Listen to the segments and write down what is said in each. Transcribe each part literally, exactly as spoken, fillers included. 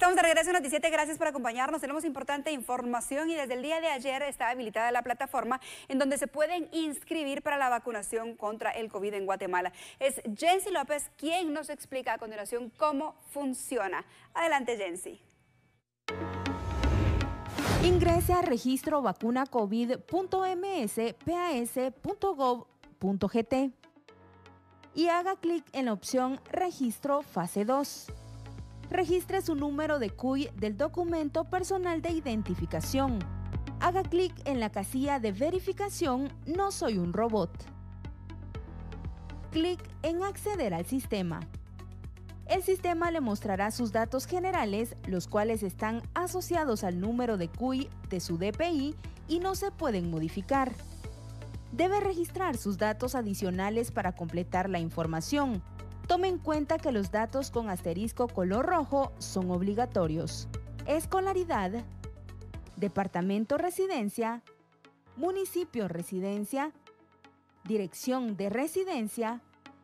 Estamos de regreso en Noticiete, gracias por acompañarnos. Tenemos importante información y desde el día de ayer está habilitada la plataforma en donde se pueden inscribir para la vacunación contra el COVID en Guatemala. Es Jensi López quien nos explica a continuación cómo funciona. Adelante, Jensi. Ingrese a registro vacuna covid punto m s p a s punto gov punto g t y haga clic en la opción Registro Fase dos. Registre su número de C U I del documento personal de identificación. Haga clic en la casilla de verificación No soy un robot. Clic en Acceder al sistema. El sistema le mostrará sus datos generales, los cuales están asociados al número de C U I de su D P I y no se pueden modificar. Debe registrar sus datos adicionales para completar la información. Tome en cuenta que los datos con asterisco color rojo son obligatorios. Escolaridad, departamento residencia, municipio residencia, dirección de residencia,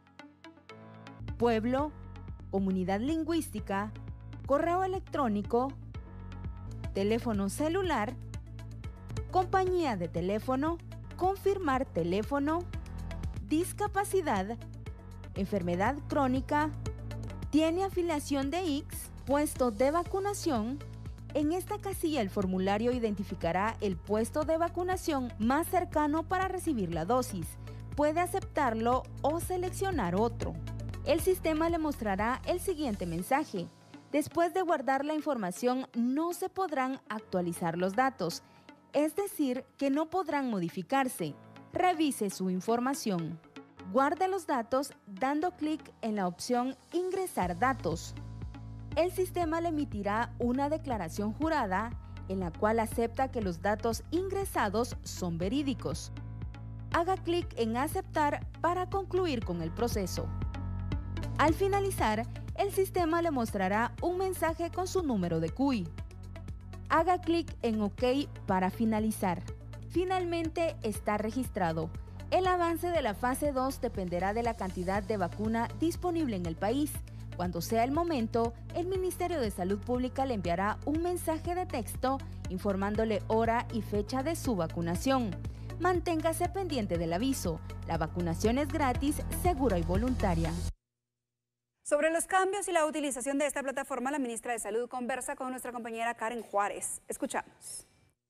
pueblo, comunidad lingüística, correo electrónico, teléfono celular, compañía de teléfono, confirmar teléfono, discapacidad, enfermedad crónica, tiene afiliación de I X S, puesto de vacunación. En esta casilla el formulario identificará el puesto de vacunación más cercano para recibir la dosis. Puede aceptarlo o seleccionar otro. El sistema le mostrará el siguiente mensaje. Después de guardar la información, no se podrán actualizar los datos, es decir, que no podrán modificarse. Revise su información. Guarde los datos dando clic en la opción Ingresar datos. El sistema le emitirá una declaración jurada en la cual acepta que los datos ingresados son verídicos. Haga clic en Aceptar para concluir con el proceso. Al finalizar, el sistema le mostrará un mensaje con su número de C U I. Haga clic en OK para finalizar. Finalmente está registrado. El avance de la fase dos dependerá de la cantidad de vacuna disponible en el país. Cuando sea el momento, el Ministerio de Salud Pública le enviará un mensaje de texto informándole hora y fecha de su vacunación. Manténgase pendiente del aviso. La vacunación es gratis, segura y voluntaria. Sobre los cambios y la utilización de esta plataforma, la ministra de Salud conversa con nuestra compañera Karen Juárez. Escuchamos.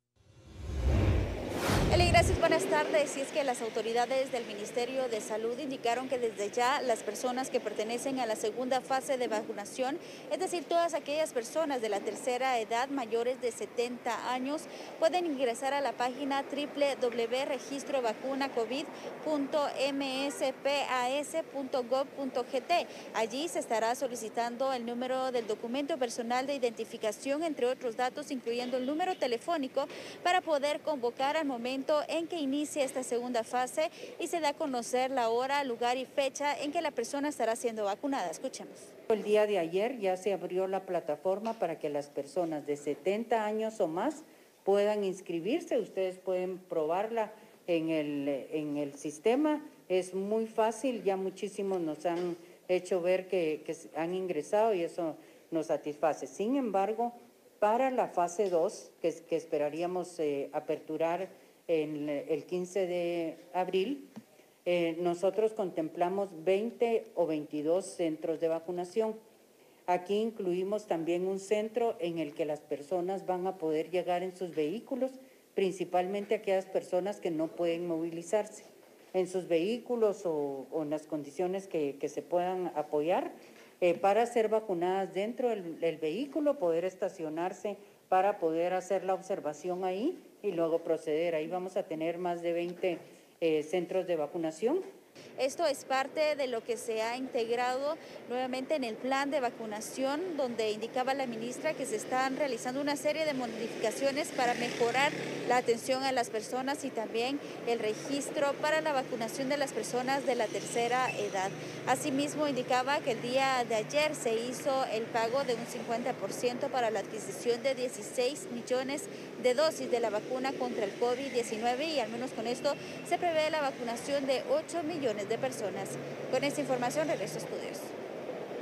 Eli, gracias, buenas tardes. Y es que las autoridades del Ministerio de Salud indicaron que desde ya las personas que pertenecen a la segunda fase de vacunación, es decir, todas aquellas personas de la tercera edad mayores de setenta años, pueden ingresar a la página doble u doble u doble u punto registro vacuna covid punto m s p a s punto gov punto g t. Allí se estará solicitando el número del documento personal de identificación, entre otros datos, incluyendo el número telefónico, para poder convocar al momento en que inicie esta segunda fase y se da a conocer la hora, lugar y fecha en que la persona estará siendo vacunada. Escuchemos. El día de ayer ya se abrió la plataforma para que las personas de setenta años o más puedan inscribirse. Ustedes pueden probarla en el, en el sistema. Es muy fácil, ya muchísimos nos han hecho ver que, que han ingresado y eso nos satisface. Sin embargo, para la fase dos, que, que esperaríamos eh, aperturar en el quince de abril, eh, nosotros contemplamos veinte o veintidós centros de vacunación. Aquí incluimos también un centro en el que las personas van a poder llegar en sus vehículos, principalmente aquellas personas que no pueden movilizarse en sus vehículos o, o en las condiciones que, que se puedan apoyar eh, para ser vacunadas dentro del, del vehículo, poder estacionarse para poder hacer la observación ahí y luego proceder. Ahí vamos a tener más de veinte eh, centros de vacunación. Esto es parte de lo que se ha integrado nuevamente en el plan de vacunación, donde indicaba la ministra que se están realizando una serie de modificaciones para mejorar la atención a las personas y también el registro para la vacunación de las personas de la tercera edad. Asimismo, indicaba que el día de ayer se hizo el pago de un cincuenta por ciento para la adquisición de dieciséis millones de dosis de la vacuna contra el COVID diecinueve y al menos con esto se prevé la vacunación de ocho millones de personas. Con esta información regreso a estudios.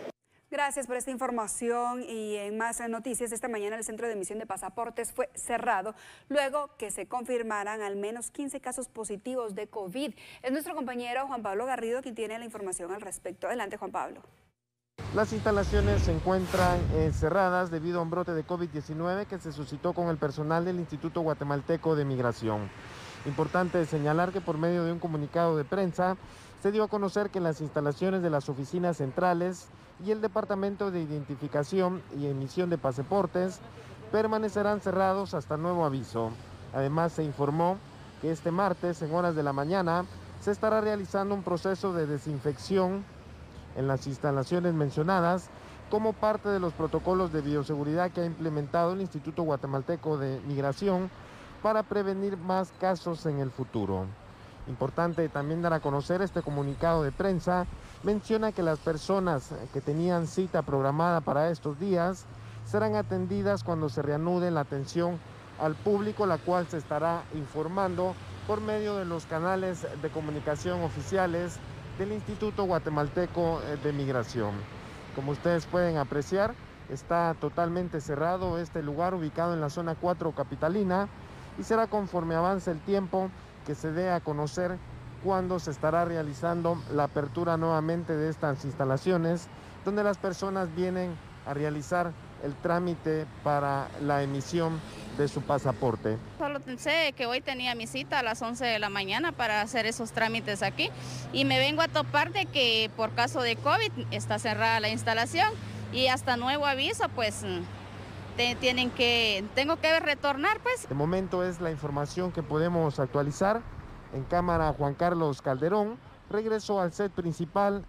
Gracias por esta información y en más noticias, esta mañana el centro de emisión de pasaportes fue cerrado luego que se confirmaran al menos quince casos positivos de COVID. Es nuestro compañero Juan Pablo Garrido quien tiene la información al respecto. Adelante, Juan Pablo. Las instalaciones se encuentran eh, cerradas debido a un brote de COVID diecinueve que se suscitó con el personal del Instituto Guatemalteco de Migración. Importante señalar que por medio de un comunicado de prensa se dio a conocer que las instalaciones de las oficinas centrales y el Departamento de Identificación y Emisión de Pasaportes permanecerán cerrados hasta nuevo aviso. Además, se informó que este martes, en horas de la mañana, se estará realizando un proceso de desinfección en las instalaciones mencionadas como parte de los protocolos de bioseguridad que ha implementado el Instituto Guatemalteco de Migración para prevenir más casos en el futuro. Importante también dar a conocer este comunicado de prensa. Menciona que las personas que tenían cita programada para estos días serán atendidas cuando se reanude la atención al público, la cual se estará informando por medio de los canales de comunicación oficiales del Instituto Guatemalteco de Migración. Como ustedes pueden apreciar, está totalmente cerrado este lugar ubicado en la zona cuatro capitalina y será conforme avance el tiempo que se dé a conocer cuándo se estará realizando la apertura nuevamente de estas instalaciones, donde las personas vienen a realizar el trámite para la emisión de su pasaporte. Solo sé que hoy tenía mi cita a las once de la mañana para hacer esos trámites aquí y me vengo a topar de que por caso de COVID está cerrada la instalación y hasta nuevo aviso pues te, tienen que, tengo que retornar pues. De momento es la información que podemos actualizar. En cámara, Juan Carlos Calderón regresó al set principal.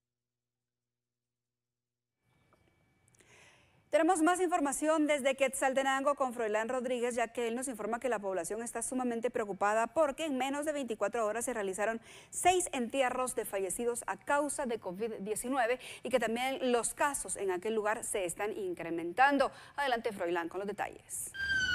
Tenemos más información desde Quetzaltenango con Froilán Rodríguez, ya que él nos informa que la población está sumamente preocupada porque en menos de veinticuatro horas se realizaron seis entierros de fallecidos a causa de COVID diecinueve y que también los casos en aquel lugar se están incrementando. Adelante, Froilán, con los detalles.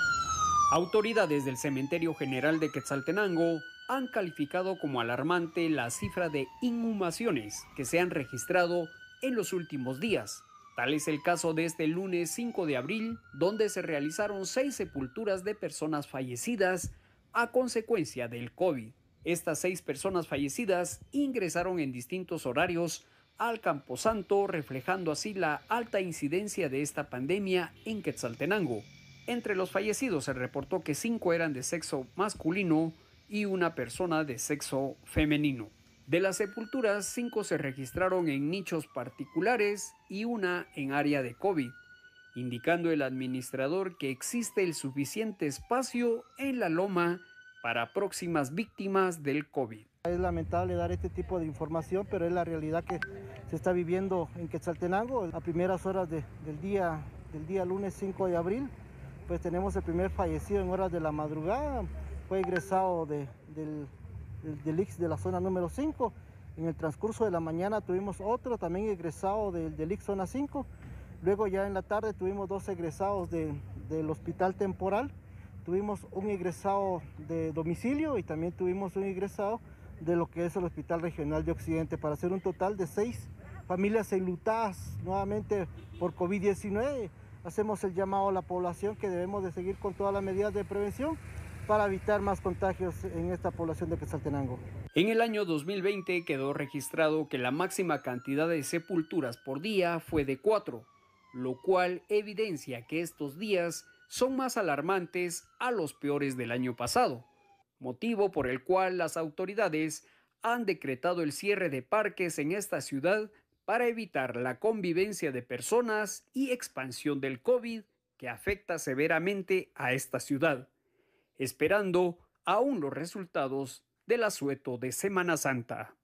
Autoridades del Cementerio General de Quetzaltenango han calificado como alarmante la cifra de inhumaciones que se han registrado en los últimos días. Tal es el caso de este lunes cinco de abril, donde se realizaron seis sepulturas de personas fallecidas a consecuencia del COVID. Estas seis personas fallecidas ingresaron en distintos horarios al Camposanto, reflejando así la alta incidencia de esta pandemia en Quetzaltenango. Entre los fallecidos se reportó que cinco eran de sexo masculino y una persona de sexo femenino. De las sepulturas, cinco se registraron en nichos particulares y una en área de COVID, indicando el administrador que existe el suficiente espacio en la loma para próximas víctimas del COVID. Es lamentable dar este tipo de información, pero es la realidad que se está viviendo en Quetzaltenango. A primeras horas de, del, día, del día lunes cinco de abril, pues tenemos el primer fallecido en horas de la madrugada. Fue egresado de, del, del I C S de la zona número cinco. En el transcurso de la mañana tuvimos otro también egresado del, del I C S zona cinco. Luego ya en la tarde tuvimos dos egresados de, del hospital temporal. Tuvimos un egresado de domicilio y también tuvimos un egresado de lo que es el Hospital Regional de Occidente, para hacer un total de seis familias enlutadas nuevamente por COVID diecinueve. Hacemos el llamado a la población que debemos de seguir con todas las medidas de prevención para evitar más contagios en esta población de Quetzaltenango. En el año dos mil veinte quedó registrado que la máxima cantidad de sepulturas por día fue de cuatro, lo cual evidencia que estos días son más alarmantes a los peores del año pasado, motivo por el cual las autoridades han decretado el cierre de parques en esta ciudad para evitar la convivencia de personas y expansión del COVID que afecta severamente a esta ciudad, esperando aún los resultados del asueto de Semana Santa.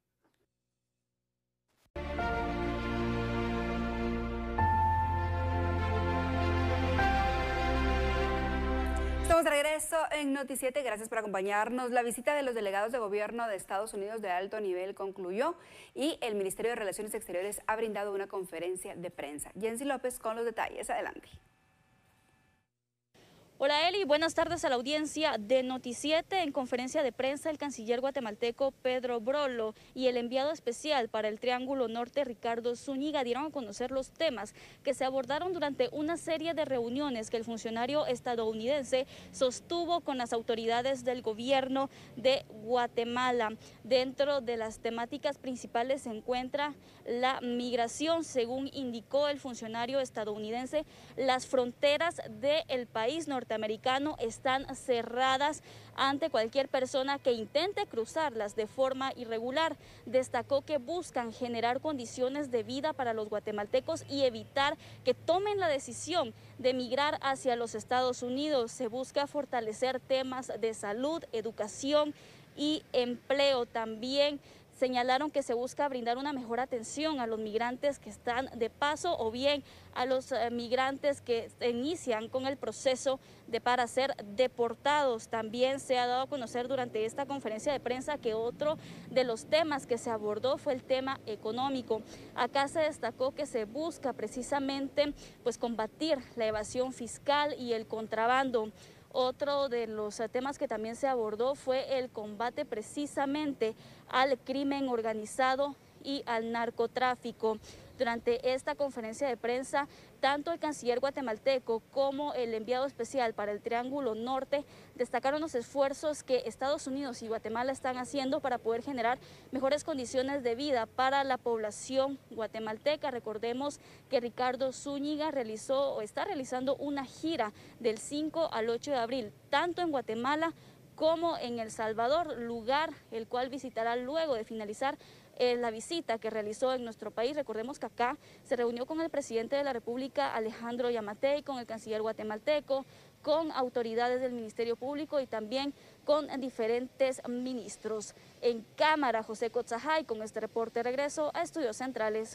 Estamos de regreso en Noticiete, gracias por acompañarnos. La visita de los delegados de gobierno de Estados Unidos de alto nivel concluyó y el Ministerio de Relaciones Exteriores ha brindado una conferencia de prensa. Jensi López con los detalles, adelante. Hola Eli, buenas tardes a la audiencia de Noticiete. En conferencia de prensa, el canciller guatemalteco Pedro Brolo y el enviado especial para el Triángulo Norte Ricardo Zúñiga dieron a conocer los temas que se abordaron durante una serie de reuniones que el funcionario estadounidense sostuvo con las autoridades del gobierno de Guatemala. Dentro de las temáticas principales se encuentra la migración. Según indicó el funcionario estadounidense, las fronteras del país norteamericano americano están cerradas ante cualquier persona que intente cruzarlas de forma irregular. Destacó que buscan generar condiciones de vida para los guatemaltecos y evitar que tomen la decisión de migrar hacia los Estados Unidos. Se busca fortalecer temas de salud, educación y empleo. También señalaron que se busca brindar una mejor atención a los migrantes que están de paso o bien a los eh, migrantes que inician con el proceso de para ser deportados. También se ha dado a conocer durante esta conferencia de prensa que otro de los temas que se abordó fue el tema económico. Acá se destacó que se busca precisamente pues combatir la evasión fiscal y el contrabando. Otro de los temas que también se abordó fue el combate precisamente al crimen organizado y al narcotráfico. Durante esta conferencia de prensa, tanto el canciller guatemalteco como el enviado especial para el Triángulo Norte destacaron los esfuerzos que Estados Unidos y Guatemala están haciendo para poder generar mejores condiciones de vida para la población guatemalteca. Recordemos que Ricardo Zúñiga realizó o está realizando una gira del cinco al ocho de abril, tanto en Guatemala como en El Salvador, lugar el cual visitará luego de finalizar eh, la visita que realizó en nuestro país. Recordemos que acá se reunió con el presidente de la República, Alejandro Yamatei, con el canciller guatemalteco, con autoridades del Ministerio Público y también con diferentes ministros. En cámara, José Cotzajay, con este reporte regreso a Estudios Centrales.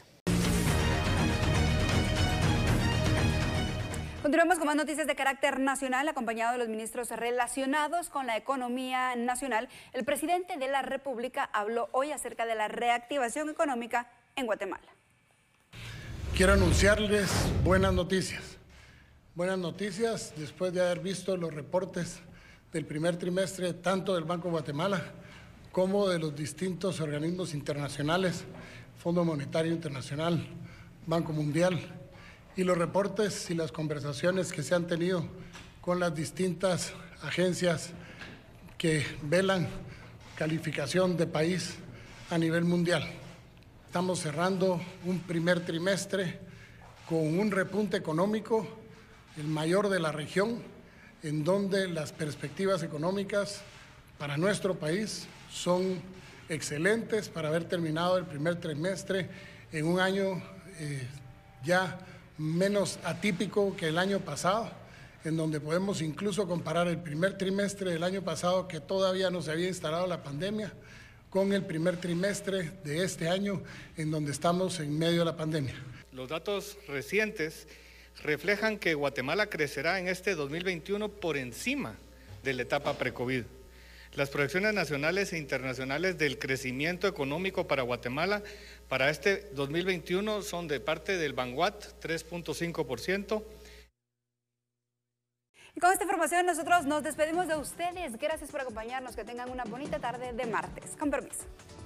Continuamos con más noticias de carácter nacional, acompañado de los ministros relacionados con la economía nacional. El presidente de la República habló hoy acerca de la reactivación económica en Guatemala. Quiero anunciarles buenas noticias. Buenas noticias después de haber visto los reportes del primer trimestre tanto del Banco de Guatemala como de los distintos organismos internacionales, Fondo Monetario Internacional, Banco Mundial, y los reportes y las conversaciones que se han tenido con las distintas agencias que velan calificación de país a nivel mundial. Estamos cerrando un primer trimestre con un repunte económico, el mayor de la región, en donde las perspectivas económicas para nuestro país son excelentes para haber terminado el primer trimestre en un año eh, ya menos atípico que el año pasado, en donde podemos incluso comparar el primer trimestre del año pasado, que todavía no se había instalado la pandemia, con el primer trimestre de este año, en donde estamos en medio de la pandemia. Los datos recientes reflejan que Guatemala crecerá en este dos mil veintiuno por encima de la etapa pre-COVID. Las proyecciones nacionales e internacionales del crecimiento económico para Guatemala para este dos mil veintiuno son de parte del Banguat, tres punto cinco por ciento. Y con esta información nosotros nos despedimos de ustedes. Gracias por acompañarnos. Que tengan una bonita tarde de martes. Con permiso.